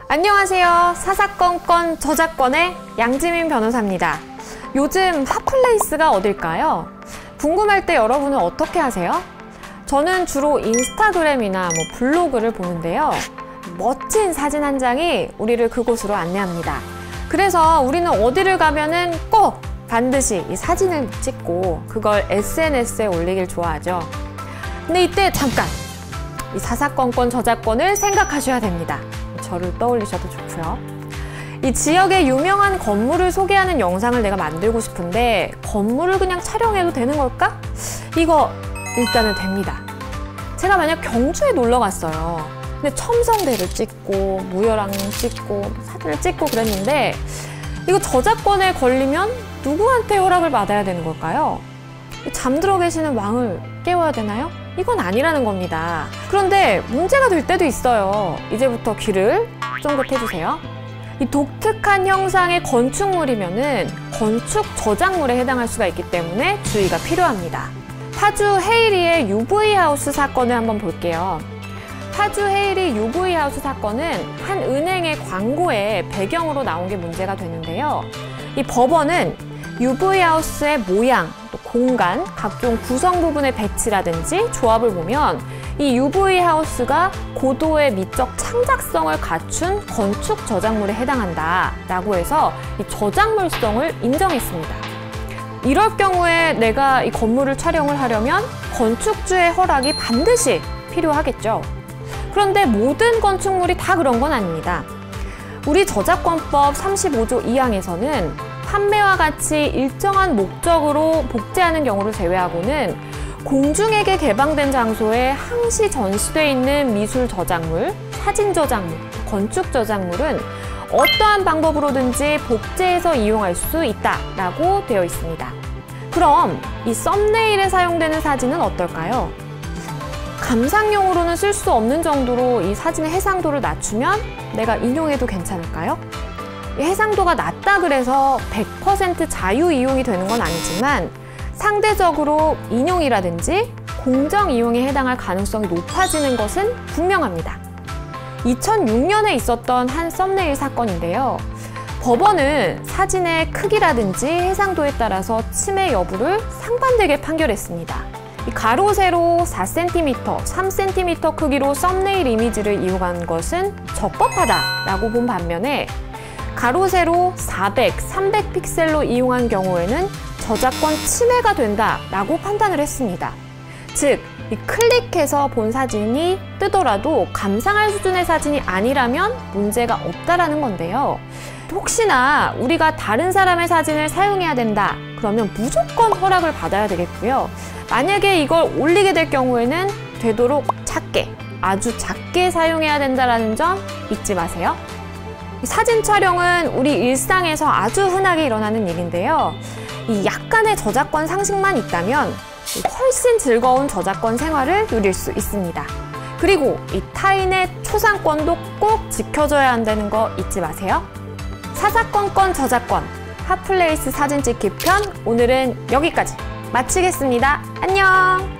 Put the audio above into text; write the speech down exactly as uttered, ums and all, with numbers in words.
안녕하세요. 사사건건 저작권의 양지민 변호사입니다. 요즘 핫플레이스가 어딜까요? 궁금할 때 여러분은 어떻게 하세요? 저는 주로 인스타그램이나 뭐 블로그를 보는데요. 멋진 사진 한 장이 우리를 그곳으로 안내합니다. 그래서 우리는 어디를 가면은 꼭 반드시 이 사진을 찍고 그걸 에스엔에스에 올리길 좋아하죠. 근데 이때 잠깐! 이 사사건건 저작권을 생각하셔야 됩니다. 저를 떠올리셔도 좋고요. 이 지역의 유명한 건물을 소개하는 영상을 내가 만들고 싶은데 건물을 그냥 촬영해도 되는 걸까? 이거 일단은 됩니다. 제가 만약 경주에 놀러 갔어요. 근데 첨성대를 찍고 무열왕 찍고 사진을 찍고 그랬는데 이거 저작권에 걸리면 누구한테 허락을 받아야 되는 걸까요? 잠들어 계시는 왕을 깨워야 되나요? 이건 아니라는 겁니다. 그런데 문제가 될 때도 있어요. 이제부터 귀를 쫑긋 해주세요. 이 독특한 형상의 건축물이면은 건축 저작물에 해당할 수가 있기 때문에 주의가 필요합니다. 파주 헤이리의 유브이 하우스 사건을 한번 볼게요. 파주 헤이리 유브이 하우스 사건은 한 은행의 광고에 배경으로 나온 게 문제가 되는데요. 이 법원은 유브이 하우스의 모양, 또 공간, 각종 구성 부분의 배치라든지 조합을 보면 이 유브이 하우스가 고도의 미적 창작성을 갖춘 건축 저작물에 해당한다 라고 해서 이 저작물성을 인정했습니다. 이럴 경우에 내가 이 건물을 촬영을 하려면 건축주의 허락이 반드시 필요하겠죠. 그런데 모든 건축물이 다 그런 건 아닙니다. 우리 저작권법 삼십오조 이항에서는 판매와 같이 일정한 목적으로 복제하는 경우를 제외하고는 공중에게 개방된 장소에 항시 전시되어 있는 미술 저작물, 사진 저작물, 건축 저작물은 어떠한 방법으로든지 복제해서 이용할 수 있다라고 되어 있습니다. 그럼 이 썸네일에 사용되는 사진은 어떨까요? 감상용으로는 쓸 수 없는 정도로 이 사진의 해상도를 낮추면 내가 인용해도 괜찮을까요? 해상도가 낮다 그래서 백 퍼센트 자유 이용이 되는 건 아니지만 상대적으로 인용이라든지 공정 이용에 해당할 가능성이 높아지는 것은 분명합니다. 이천육년에 있었던 한 썸네일 사건인데요. 법원은 사진의 크기라든지 해상도에 따라서 침해 여부를 상반되게 판결했습니다. 가로, 세로 사 센티미터, 삼 센티미터 크기로 썸네일 이미지를 이용한 것은 적법하다라고 본 반면에 가로, 세로 사백, 삼백 픽셀로 이용한 경우에는 저작권 침해가 된다라고 판단을 했습니다. 즉, 이 클릭해서 본 사진이 뜨더라도 감상할 수준의 사진이 아니라면 문제가 없다라는 건데요. 혹시나 우리가 다른 사람의 사진을 사용해야 된다 그러면 무조건 허락을 받아야 되겠고요. 만약에 이걸 올리게 될 경우에는 되도록 작게, 아주 작게 사용해야 된다는 점 잊지 마세요. 사진 촬영은 우리 일상에서 아주 흔하게 일어나는 일인데요. 이 약간의 저작권 상식만 있다면 훨씬 즐거운 저작권 생활을 누릴 수 있습니다. 그리고 이 타인의 초상권도 꼭 지켜줘야 한다는 거 잊지 마세요. 사사건건 저작권, 핫플레이스 사진 찍기 편 오늘은 여기까지 마치겠습니다. 안녕!